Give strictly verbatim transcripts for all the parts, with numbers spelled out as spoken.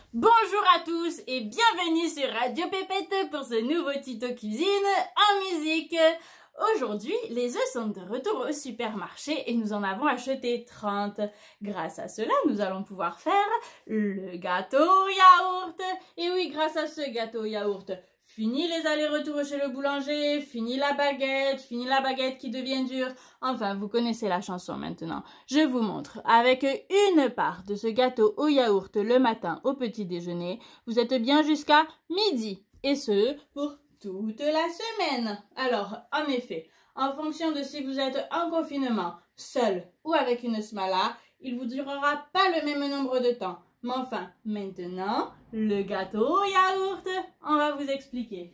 Bonjour à tous et bienvenue sur Radio Pépette pour ce nouveau tuto cuisine en musique. Aujourd'hui, les œufs sont de retour au supermarché et nous en avons acheté trente. Grâce à cela, nous allons pouvoir faire le gâteau yaourt. Et oui, grâce à ce gâteau yaourt, fini les allers-retours chez le boulanger, fini la baguette, fini la baguette qui devient dure. Enfin, vous connaissez la chanson maintenant. Je vous montre. Avec une part de ce gâteau au yaourt le matin au petit déjeuner, vous êtes bien jusqu'à midi. Et ce, pour toute la semaine. Alors, en effet, en fonction de si vous êtes en confinement, seul ou avec une smala, il vous durera pas le même nombre de temps. Mais enfin, maintenant, le gâteau au yaourt, on va vous expliquer.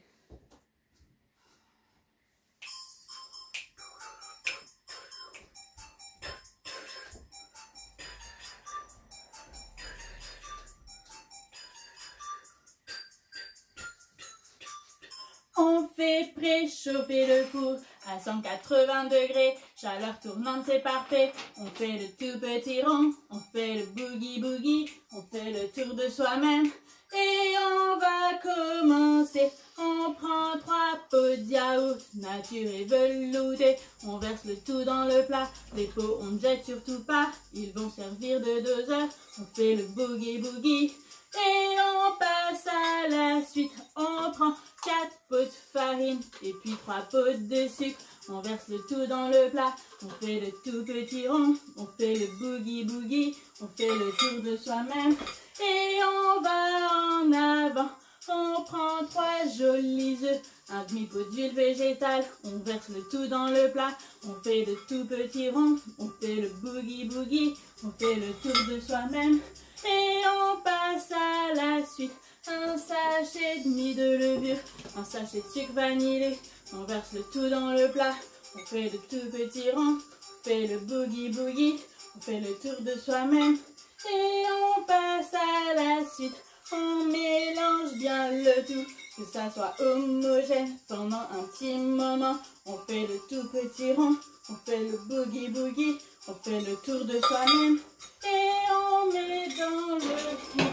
On fait préchauffer le four à cent quatre-vingts degrés, chaleur tournante c'est parfait. On fait le tout petit rond, on fait le boogie boogie, on fait le tour de soi-même. Et on va commencer, on prend trois pots de yaourt nature et velouté. On verse le tout dans le plat, les pots on ne jette surtout pas, ils vont servir de deux heures. On fait le boogie boogie. Et on passe à la suite, on prend quatre pots de farine et puis trois pots de sucre. On verse le tout dans le plat, on fait le tout petit rond, on fait le boogie boogie, on fait le tour de soi-même. Et on va en avant, on prend trois jolis œufs, un demi-pot d'huile végétale, on verse le tout dans le plat, on fait le tout petit rond, on fait le boogie boogie, on fait le tour de soi-même. Et on passe à la suite, un sachet et demi de levure, un sachet de sucre vanillé, on verse le tout dans le plat, on fait le tout petit rond, on fait le boogie boogie, on fait le tour de soi-même. Et on passe à la suite, on mélange bien le tout, que ça soit homogène pendant un petit moment. On fait le tout petit rond, on fait le boogie boogie, on fait le tour de soi-même. Et on met dans le four.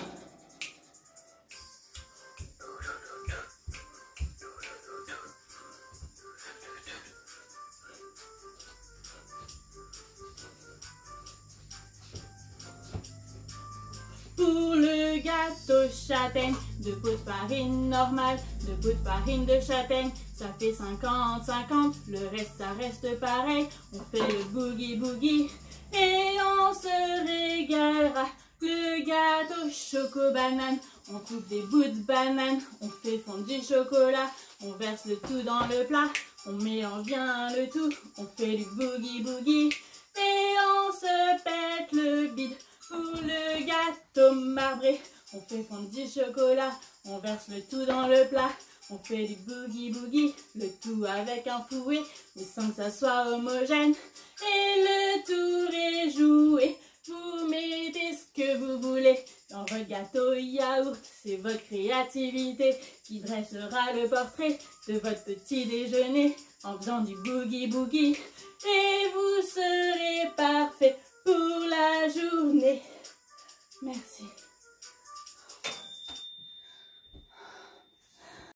Pour le gâteau châtaigne, deux pots de farine normale, deux pots de farine de châtaigne, ça fait cinquante cinquante, le reste ça reste pareil. On fait le boogie boogie et on se régalera. Le gâteau choco-banane, on coupe des bouts de banane, on fait fondre du chocolat, on verse le tout dans le plat, on mélange bien le tout, on fait du boogie boogie et on se pète le bide. Pour le gâteau marbré, on fait fondre du chocolat, on verse le tout dans le plat, on fait du boogie boogie, le tout avec un fouet, mais sans que ça soit homogène. Et le tour est joué, vous mettez ce que vous voulez dans votre gâteau yaourt, c'est votre créativité qui dressera le portrait de votre petit déjeuner en faisant du boogie boogie. Et vous serez parfait pour la journée. Merci.